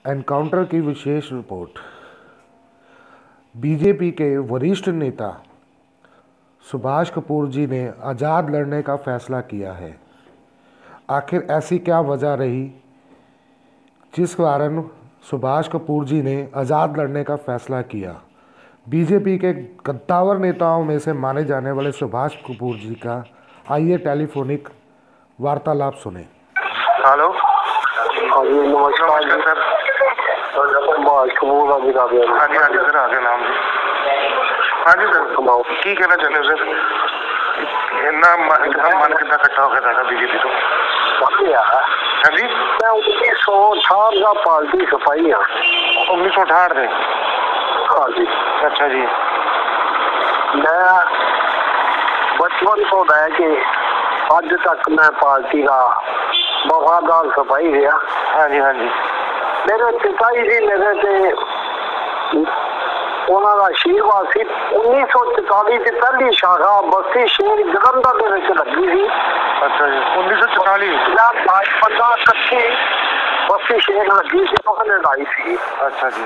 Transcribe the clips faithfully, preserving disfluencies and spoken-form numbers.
Encounter की विशेष report. BJP के वरिष्ठ नेता सुभाष कपूर जी ने आज़ाद लड़ने का फैसला किया है। आखिर ऐसी क्या वजह रही जिस कारण सुभाष कपूर जी ने आज़ाद लड़ने का फैसला किया? बीजेपी के कद्दावर नेताओं में से माने जाने वाले सुभाष कपूर जी का आइए टेलीफोनिक वार्तालाप सुने। हेलो, हाँ जी, नमस्कार जी। सर। सुभाष कपूर हाँ जी, हाँ जी हाँ जी सर, आ गया नाम जी। हाँ जी सर, की कहना चाहते हो सर? इन्ना एकदम मन कितना इकट्ठा हो गया था बीजेपी तो। हाँ जी, मैं उन्नीस सौ अठाठ का पार्टी सफाई हाँ। उन्नीस सौ अठाठ में? हाँ जी। अच्छा जी। मैं बचपन तो लैके अज तक मैं पार्टी का वफादार सफाई रहा। हाँ जी हाँ जी। मेरे पिता जी जी मेरे से उन्होंने आशीर्वाद से उन्नीस सौ चौताली की पहली शाखा बस्ती शेर जलंधर के विच लगी थी। अच्छा जी, उन्नीस सौ चौताली पंद्रह इकट्ठी बस्ती शेर लगी थी, उन्होंने लाई थी। अच्छा जी।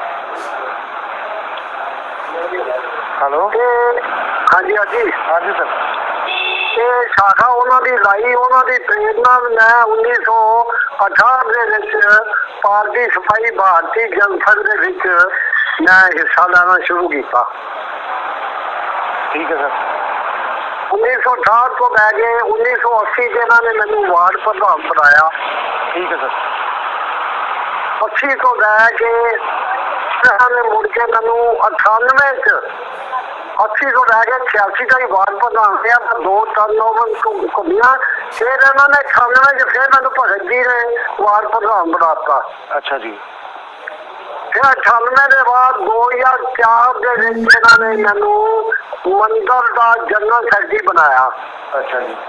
हेलो, हाँ जी हाँ जी हाँ जी सर। ये शाखा उन्होंने लाई, उन्होंने प्रेरणा मैं उन्नीस सौ अठाठ के पार्टी सफाई भारतीय जनसंघ के मैं हिस्सा लेना शुरू किया। ठीक है सर। उन्नीस सौ अठाठ को लैके उन्नीस सौ अस्सी के इन्होंने मैंने वार्ड प्रधान बनाया। ठीक है सर। अस्सी को लैके इन्होंने मुड़ के मैनू अठानवे च अस्सी को लैके छियासी का ही वार्ड प्रधान किया। दो टर्न ओवर घूमिया, फिर इन्होंने अठानवे च फिर मैंने भगत जी ने वार्ड प्रधान बनाता। अच्छा जी। फिर अठानवे के बाद दो हजार चार के इन्होंने मैनू मंदिर का जनरल सैकटरी बनाया। अच्छा जी।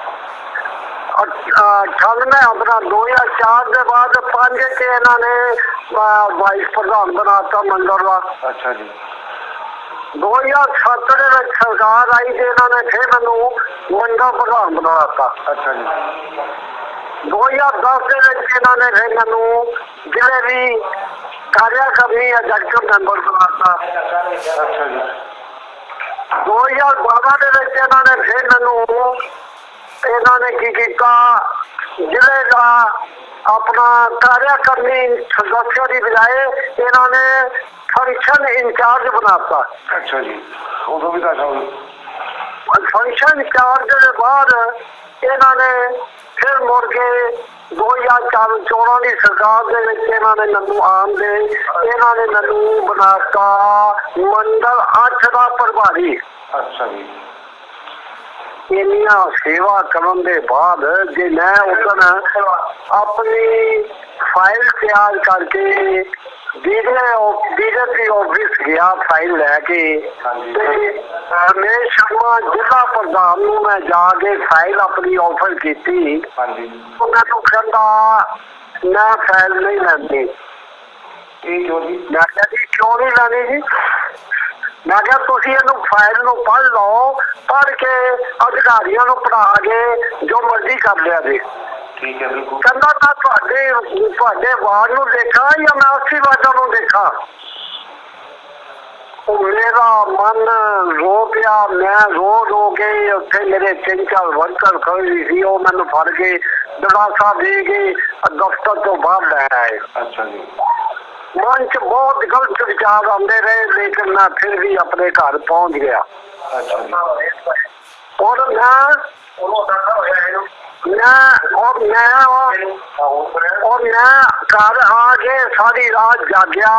अठानवे अपना दो हजार चार के बाद पांच के इन्होंने वाइस प्रधान बनाता मंदिर का। अच्छा जी। दो हजार सत्त सरकार आई तो इन्होंने फिर मैनू मंडल प्रधान बनाता। अच्छा जी। दो हजार दस के इन्होंने फिर मैनू जिले भी कार्यकारिणी एग्जीक्यूटिव मैंबर बनाता। अच्छा जी। दो हजार बारह के इन्होंने फिर मैनू इन्होंने की किया जिले का अपना कार्यकारिणी सदस्य की बजाय इन्होंने फंक्शन इंचार्ज बनाता। अच्छा जी, उदों भी था फंक्शन इंचार्ज के बाद इन्होंने फिर मुड़ के दो हजार चार चौदह की सरकार के इन्होंने मैनू आम दे इन्होंने मैनू बनाता मंडल अठ का प्रभारी। अच्छा जी। इन्निया सेवा करने के बाद जे मैं उधर अपनी फाइल तैयार करके बीजेपी ऑफिस गया फाइल लैके रमेश शर्मा जिला प्रधान नूं मैं जाके फाइल अपनी ऑफर की तो मैं कहता मैं फाइल नहीं लैंदी। मैं क्या जी क्यों नहीं लैनी जी? मैं क्या तुसी इहनूं फाइल नूं पढ़ लो, पढ़ के अधिकारियों नूं पढ़ा के जो मर्जी कर लिया जी। ठीक है, बिल्कुल। कहता मैं तुहाडे तुहाडे वार्ड नूं देखा या मैं अस्सी वार्डां नूं देखा? मेरा मन रो गया, मैं रो रो के उत्थे मेरे तीन चार वर्कर खड़े सी, वो मैनू फड़ के दलासा दे के दफ्तर तो बाहर लै आए। अच्छा जी। मन च बहुत गलत विचार आते रहे, लेकिन मैं फिर भी अपने घर पहुंच गया। अच्छा जी। और मैं मैं और मैं और, और मैं घर आके सारी रात जागया।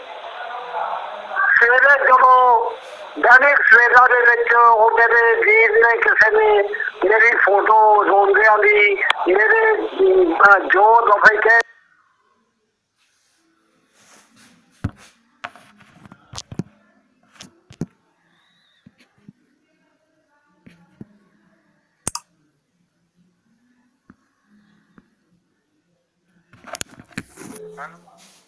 सवेरे जब दैनिक सवेरा दे विच वो मेरे वीर ने किसी ने मेरी फोटो रोंदियां दी मेरे जो दफे के हाँ।